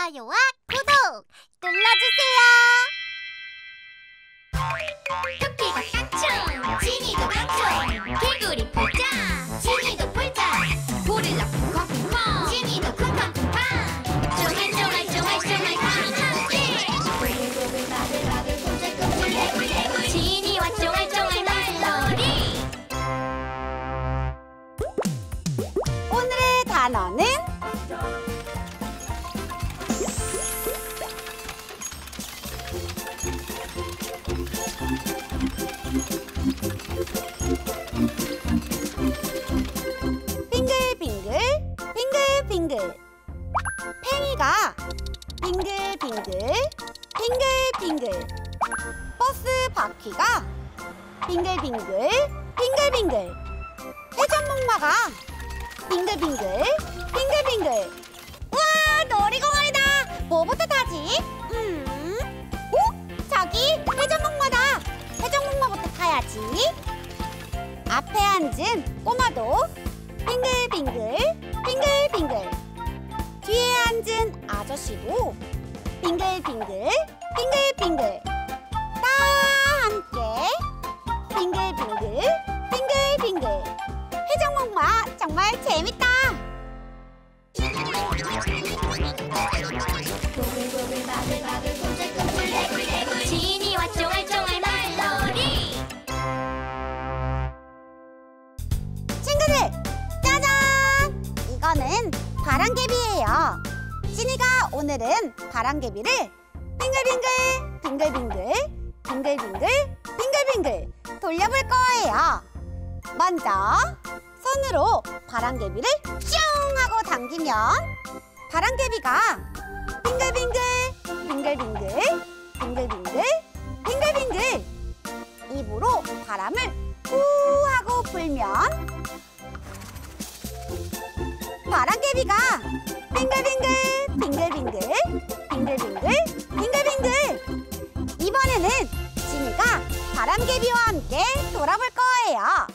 좋아요와 구독 눌러주세요. 토끼가 깡총, 지니도 깡총, 개구리 폴짝, 지니도 폴짝, 고릴라 쿵쾅쿵쾅, 지니도 쿵쾅쿵쾅, 쫑알쫑알쫑알쫑알 감이 함께 보글보글 바글바글 꼼짝꼼짝 레굴레굴 지니와 쫑알쫑알 말놀이. 오늘의 단어는 빙글빙글 빙글빙글. 팽이가 빙글빙글 빙글빙글. 버스 바퀴가 빙글빙글 빙글빙글. 회전목마가 빙글빙글 빙글빙글. 우와, 놀이공원이다. 뭐부터 타지? 오? 저기 회전목마다. 회전목마부터 타야지. 앞에 앉은 꼬마도 빙글빙글 빙글빙글. 뒤에 앉은 아저씨도 빙글빙글 빙글빙글. 다 함께 빙글빙글 빙글빙글. 회전목마 정말 재밌다. 보글보글 바글바글 꼼짝꼼짝 레굴레굴 지니와 쫑알쫑알 말놀이. 친구들, 짜잔! 이거는 바람개비예요. 지니가 오늘은 바람개비를 빙글빙글 빙글빙글 빙글빙글 빙글빙글 돌려볼 거예요. 먼저 손으로 바람개비를 슝 하고 당기면 바람개비가 빙글빙글 빙글빙글 빙글빙글 빙글빙글. 입으로 바람을 후 하고 불면 바람개비가 빙글빙글 빙글빙글 빙글빙글 빙글빙글. 이번에는 지니가 바람개비와 함께 돌아볼 거예요.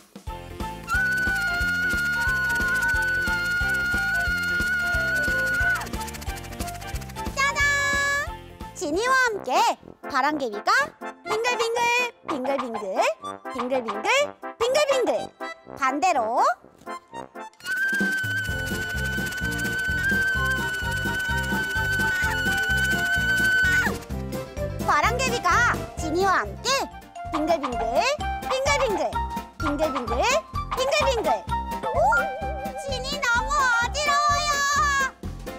지니와 함께 바람개비가 빙글빙글 빙글빙글 빙글빙글 빙글빙글. 반대로 바람개비가 지니와 함께 빙글빙글 빙글빙글 빙글빙글 빙글빙글. 오! 지니 너무 어지러워요.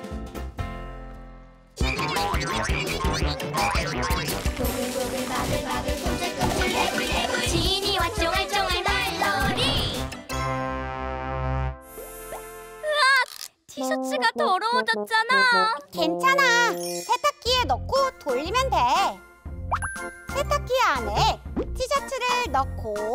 보글보글 바글바글 꼼짝꼼짝 레굴레굴 지니와 쫑알쫑알 말놀이. 으악! 티셔츠가 더러워졌잖아. 괜찮아. 세탁기에 넣고 돌리면 돼. 세탁기 안에 티셔츠를 넣고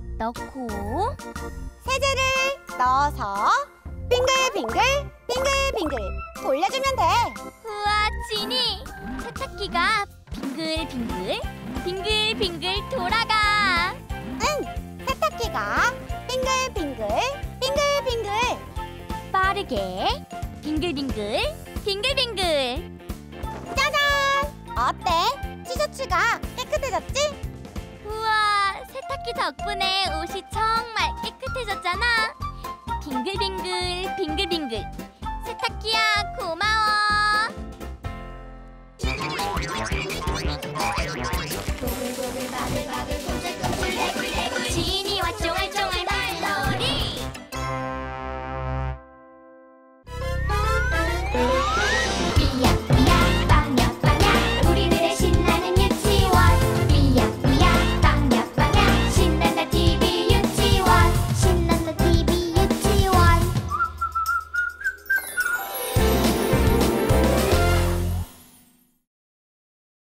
세제를 넣어서 빙글빙글 빙글빙글 돌려주면 돼. 우와, 지니! 세탁기가 빙글빙글 빙글빙글 돌아가. 응, 세탁기가 빙글빙글 빙글빙글. 빠르게 빙글빙글 빙글빙글. 짜잔! 어때? 티셔츠가 깨끗해졌지? 우와, 세탁기 덕분에 옷이 정말 깨끗해졌잖아. 빙글빙글 빙글빙글. 세탁기야, 고마워.